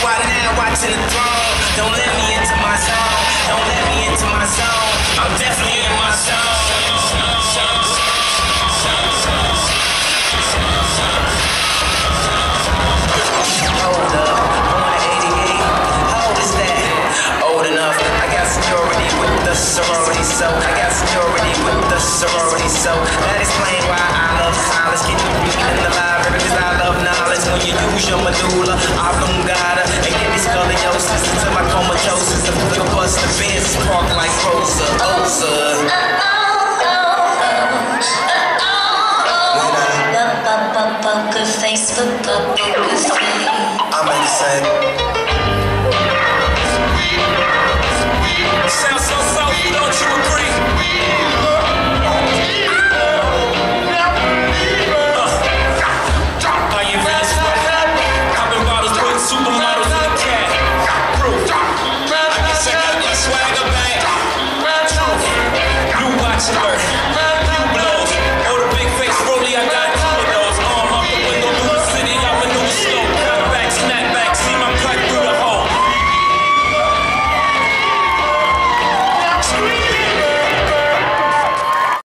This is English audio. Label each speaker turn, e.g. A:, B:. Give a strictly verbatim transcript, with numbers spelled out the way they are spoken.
A: party now, watching the throne. Don't let me into my zone. Don't let me into my zone. I'm definitely in my zone. Hold up, born in eighty-eight. How old is that? Old enough. I got seniority with the sorority, so I got seniority with the sorority, so that explains why I love college. Can you read in the library? Because I love knowledge. When you use your medulla oblongata and get this scoliosis into my comatosis, and put your bust the Benz park like Rosa, Osa.
B: Facebook,
A: I'm in the same.